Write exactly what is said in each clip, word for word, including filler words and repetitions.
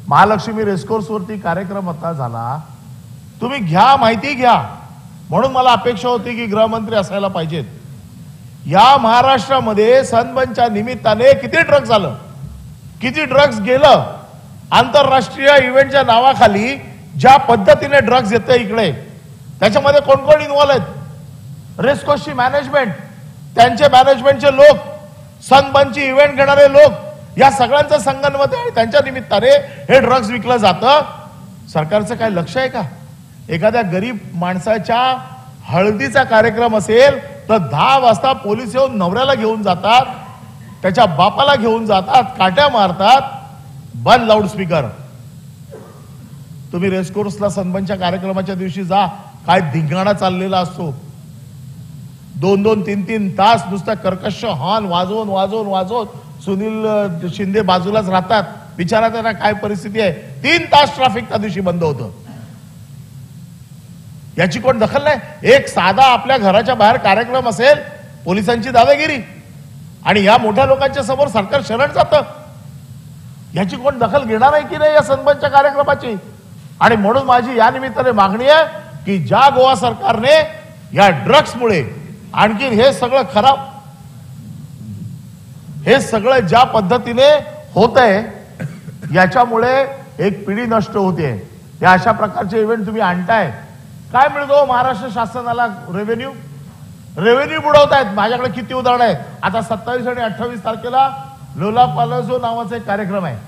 Mahalakshmi racecourse वरती कार्यक्रम आता झाला, तुम्ही घ्या, माहिती घ्या. म्हणून मला अपेक्षा होती की गृहमंत्री असायला पाहिजेत. या महाराष्ट्रामध्ये सनबर्नच्या निमित्ताने किती ड्रग्ज झालं, किती ड्रग्ज गेलं. आंतरराष्ट्रीय इव्हेंटच्या नावाखाली ज्या पद्धतीने ड्रग्ज येते इकडे, त्याच्यामध्ये कोण कोण इन्व्हॉल्व आहेत? रेसकोर्सची मॅनेजमेंट, त्यांचे मॅनेजमेंटचे लोक, सनबर्नची इव्हेंट घेणारे लोक, या सगळ्यांचं संगनमत आहे. त्यांच्या निमित्ताने हे ड्रग्ज विकलं जातं. सरकारचं काय लक्ष आहे का? एखाद्या गरीब माणसाच्या हळदीचा कार्यक्रम असेल तर दहा वाजता पोलीस येऊन नवऱ्याला घेऊन जातात, त्याच्या बापाला घेऊन जातात, काट्या मारतात. बंद लाऊडस्पीकर. तुम्ही रेसकोर्सला सनबर्नच्या कार्यक्रमाच्या दिवशी जा, काय धिंगाणा चाललेला असतो. दोन दोन तीन तीन तास नुसता कर्कश हॉर्न वाजवून वाजवून वाजवून सुनील शिंदे बाजूलाच राहतात. विचारा त्यांना काय परिस्थिती आहे. तीन तास ट्रॅफिक त्या दिवशी बंद होतं. याची कोण दखल नाही. एक साधा आपल्या घराच्या बाहेर कार्यक्रम असेल, पोलिसांची दादागिरी, आणि या मोठ्या लोकांच्या समोर सरकार शरण जातं. याची कोण दखल घेणार आहे की नाही या सनबर्नच्या कार्यक्रमाची? आणि म्हणून माझी या निमित्ताने मागणी आहे की ज्या गोवा सरकारने या ड्रग्समुळे आणखी हे सगळं खराब, हे सगळं ज्या पद्धतीने होत आहे, याच्यामुळे एक पिढी नष्ट होते. या अशा प्रकारचे इव्हेंट तुम्ही आणताय, काय मिळतो महाराष्ट्र शासनाला? रेव्हेन्यू रेव्हेन्यू बुडवतायत. माझ्याकडे किती उदाहरण आहेत. आता सत्तावीस आणि अठ्ठावीस तारखेला लोलापालोझो नावाचा एक कार्यक्रम आहे.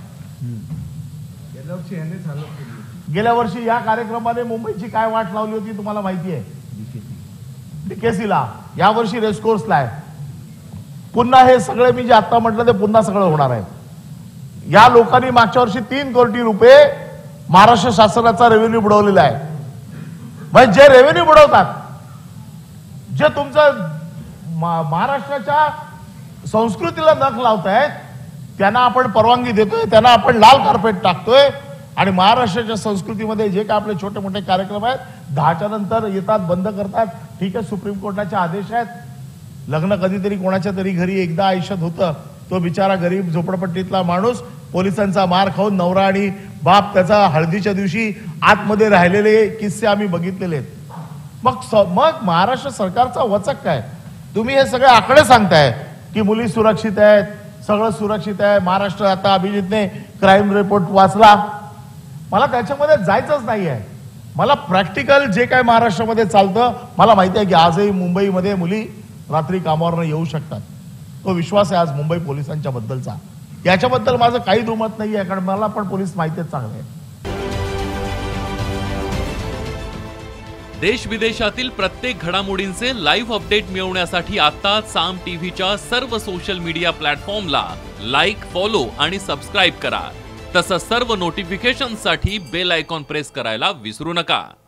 गेल्या वर्षी या कार्यक्रमाने मुंबईची काय वाट लावली होती तुम्हाला माहिती आहे? डीकेसीला, या वर्षी रेसकोर्सला आहे. पुन्हा हे सगळे मी जे आता म्हटलं ते पुन्हा सगळं होणार आहे. या लोकांनी मागच्या वर्षी तीन कोटी रुपये महाराष्ट्र शासनाचा रेव्हेन्यू बुडवलेला आहे. म्हणजे जे रेव्हेन्यू बुडवतात, जे तुमचं महाराष्ट्राच्या संस्कृतीला नख लावतायत, त्यांना आपण परवानगी देतोय, त्यांना आपण लाल कार्पेट टाकतोय. आणि महाराष्ट्राच्या संस्कृतीमध्ये जे काय आपले छोटे मोठे कार्यक्रम आहेत, दहाच्या नंतर येतात, बंद करतात. ठीक आहे, सुप्रीम कोर्टाचे आदेश आहेत. लग्न कधीतरी कोणाच्या तरी घरी एकदा आयुष्यात होतं. तो बिचारा गरीब झोपडपट्टीतला माणूस पोलिसांचा मार खाऊन नवरा आणि बाप त्याचा हळदीच्या दिवशी आतमध्ये राहिलेले किस्से आम्ही बघितलेले आहेत. मग मग महाराष्ट्र सरकारचा वचक काय? तुम्ही हे सगळे आकडे सांगताय की मुली सुरक्षित आहेत, सगळं सुरक्षित आहे. महाराष्ट्र आता अभिजितने क्राईम रिपोर्ट वाचला. मला त्याच्यामध्ये जायचंच नाही आहे. मला प्रॅक्टिकल जे काय महाराष्ट्रामध्ये चालतं, मला माहिती आहे की आजही मुंबईमध्ये मुली रात्री कामावर येऊ शकतात. तो विश्वास आहे आज मुंबई पोलिसांच्या बद्दलचा. याच्याबद्दल माझं काही दुमत नाही आहे, कारण मला पण पोलीस माहिती आहे चांगले. देश विदेशातील प्रत्येक घडामोडींचे लाईव्ह अपडेट मिळवण्यासाठी आता साम टीव्हीच्या सर्व सोशल मीडिया प्लॅटफॉर्मला लाईक, फॉलो आणि सबस्क्राईब करा. तसंच सर्व नोटिफिकेशनसाठी बेल आयकॉन प्रेस करायला विसरू नका.